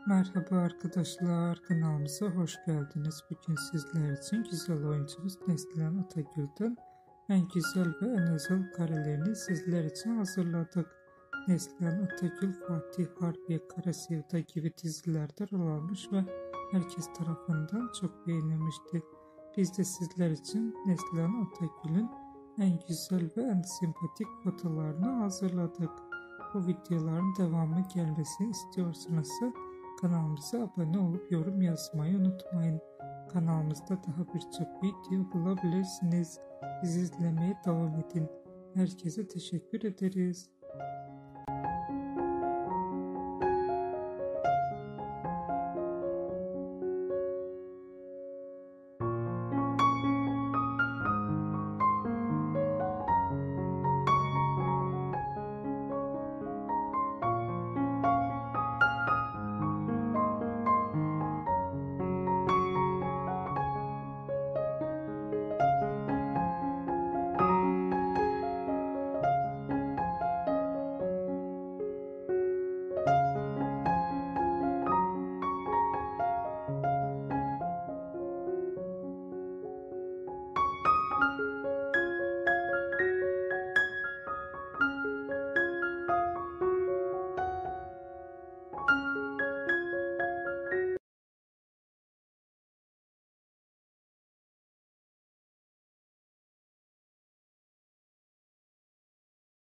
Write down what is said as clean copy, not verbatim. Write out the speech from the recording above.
Merhaba arkadaşlar, kanalımıza hoş geldiniz. Bugün sizler için güzel oyuncumuz Neslihan Atagül'den en güzel ve en özel karelerini sizler için hazırladık. Neslihan Atagül, Fatih Harbiye, Kara Sevda gibi dizilerde rol almış ve herkes tarafından çok beğenilmişti. Biz de sizler için Neslihan Atagül'ün en güzel ve en sempatik fotolarını hazırladık. Bu videoların devamı gelmesini istiyorsanız kanalımıza abone olup yorum yazmayı unutmayın. Kanalımızda daha birçok video bulabilirsiniz. Bizi izlemeye devam edin. Herkese teşekkür ederiz.